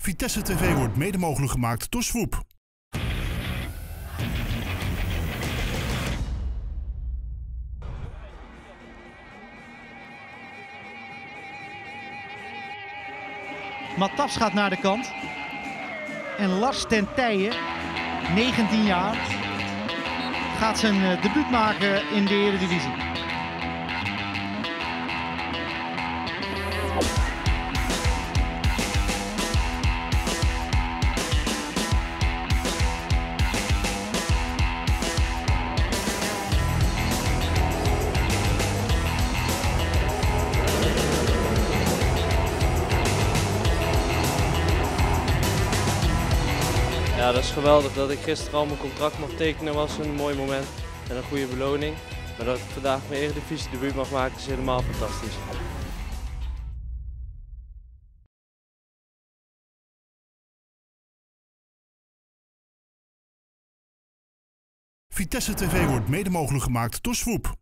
Vitesse TV wordt mede mogelijk gemaakt door Swoop. Matas gaat naar de kant. En Lars ten Tijen, 19 jaar, gaat zijn debuut maken in de Eredivisie. Ja, dat is geweldig. Dat ik gisteren al mijn contract mag tekenen was een mooi moment en een goede beloning. Maar dat ik vandaag mijn Eredivisie debuut mag maken is helemaal fantastisch. Vitesse TV wordt mede mogelijk gemaakt door Swoop.